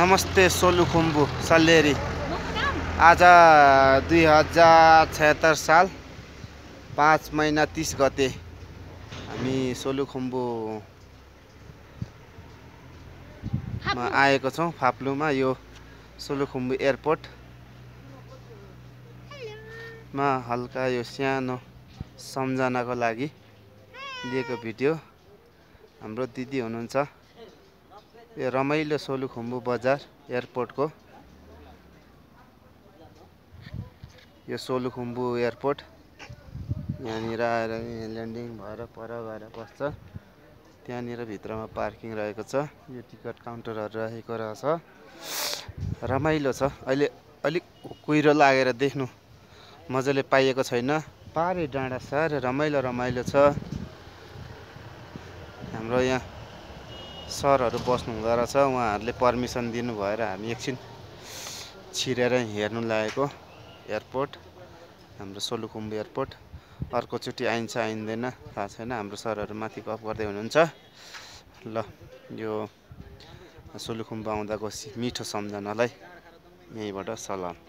नमस्ते सोलुखुम्बु सल्लेरी। आज 2076 साल 5 महिना 30 गते हामी सोलुखुम्बुमा आएको छौँ। फाप्लुमा यो सोलुखुम्बु एयरपोर्टमा हल्का यो सानो सम्झनाको लागि लिएको भिडियो। हाम्रो दिदी हुनुहुन्छ यो रमाइलो सोलुखुम्बु बजार एयरपोर्टको। यो सोलुखुम्बु एयरपोर्ट यहाँनिर आएर ल्यान्डिङ भएर पर गएर बस्छ। त्यहाँनिर भित्रमा पार्किङ रहेको छ। यो टिकट काउन्टरहरू रहेको रहेछ। रमाइलो छ। अहिले अलिक कुहिरो लागेर देख्नु मजाले पाइएको छैन। पारे डाँडा साह्रै रमाइलो छ। हाम्रो यहाँ सरहरू बस्नु हुँदो रहेछ। उहाँहरूले पर्मिसन दिनु भएर हामी एकछिन छिरेर हेर्नु लागेको एयरपोर्ट, हाम्रो सोलुखुम्बु एयरपोर्ट। अर्कोचोटि आइन्छ आइँदैन थाहा छैन। हाम्रो सरहरू माथि गफ गर्दै हुनुहुन्छ। ल यो सोलुखुम्बु आउँदाको मिठो सम्झनालाई यहीँबाट सलाम।